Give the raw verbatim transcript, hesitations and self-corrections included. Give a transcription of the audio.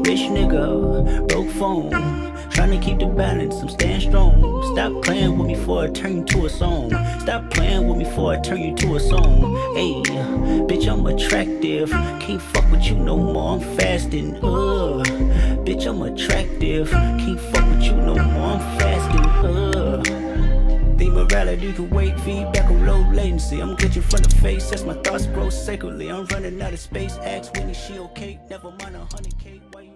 rich nigga, broke phone. Tryna keep the balance, I'm staying strong. Stop playing with me before I turn you to a song. Stop playing with me before I turn you to a song. Hey, bitch, I'm attractive. Can't fuck with you no more, I'm fasting. Uh, bitch, I'm attractive. Can't fuck with you no more, I'm fasting. Uh. The morality can wait, feedback on low latency. I'm glitching from the face as my thoughts grow sacredly. I'm running out of space, ask Winnie, she okay? Never mind a hundred K.